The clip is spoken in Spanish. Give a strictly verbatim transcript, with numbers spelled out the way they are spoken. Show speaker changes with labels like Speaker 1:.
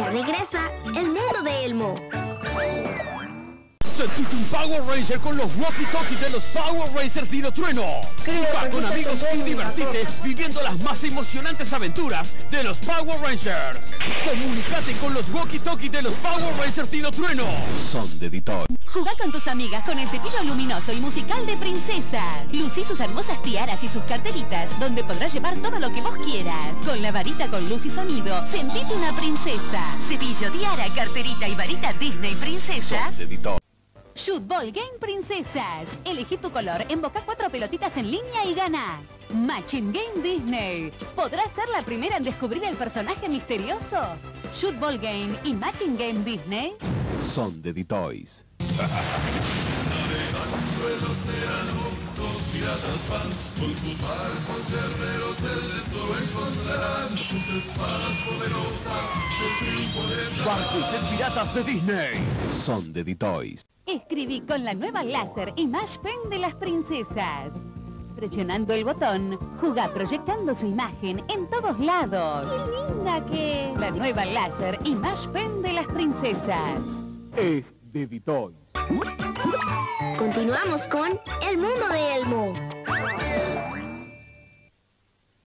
Speaker 1: regresa el mundo de Elmo.
Speaker 2: Sentite un Power Ranger con los walkie-talkies de los Power Rangers Dino Trueno. Juega con amigos y divertite viviendo las más emocionantes aventuras de los Power Rangers. Comunicate con los walkie-talkies de los Power Rangers Dino Trueno.
Speaker 3: Son de Ditoy.
Speaker 4: Jugá con tus amigas con el cepillo luminoso y musical de Princesa. Lucí sus hermosas tiaras y sus carteritas, donde podrás llevar todo lo que vos quieras. Con la varita con luz y sonido, sentite una princesa. Cepillo, tiara, carterita y varita Disney Princesas.
Speaker 3: Son de Ditoy.
Speaker 4: Shootball Game Princesas. Elegí tu color, embocá cuatro pelotitas en línea y gana. Matching Game Disney. ¿Podrás ser la primera en descubrir el personaje misterioso? Shootball Game y Matching Game Disney.
Speaker 3: Son de Ditoys.
Speaker 2: Barcos piratas de Disney.
Speaker 3: Son de Ditoys.
Speaker 4: Escribí con la nueva láser Image Pen de las princesas. Presionando el botón, jugá proyectando su imagen en todos lados. ¡Qué linda que! La nueva láser Image Pen de las princesas.
Speaker 3: Es de Ditoys.
Speaker 1: Continuamos con el mundo de Elmo.